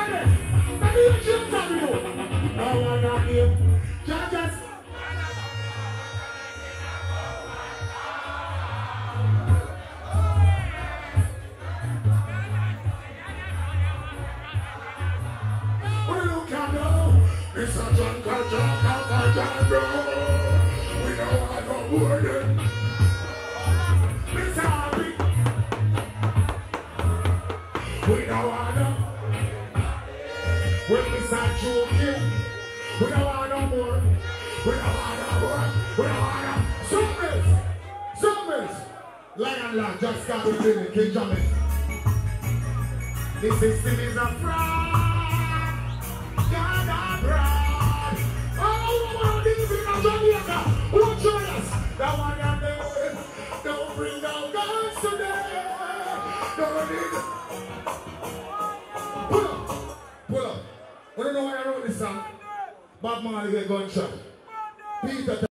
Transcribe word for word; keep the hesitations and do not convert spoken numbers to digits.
The system is a fraud. God a fraud. All over these in Jamaica. Watch us. That one and the don't bring down guns today. Don't need. Pull up. Pull up. I don't know why I wrote this song. Bob Marley get gunshot. Peter